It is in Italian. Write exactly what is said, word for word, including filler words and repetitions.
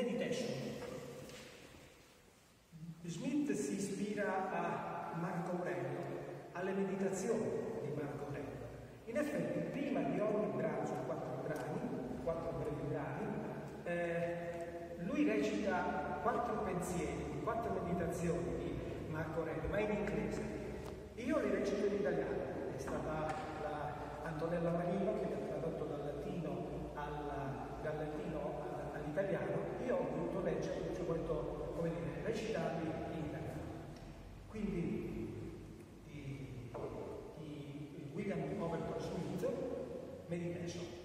Meditation. Smith si ispira a Marco Aurelio, alle meditazioni di Marco Aurelio. In effetti, prima di ogni brano, su quattro brani, quattro brevi brani, eh, lui recita quattro pensieri, quattro meditazioni di Marco Aurelio, ma in inglese. Io li recito in italiano, è stata la Antonella Marino che mi ha tradotto dal latino, al, dal latino all'italiano. Io ho voluto leggere, ho voluto, come dire, recitarli in italiano. Quindi di, di William Overton Smith, Meditation.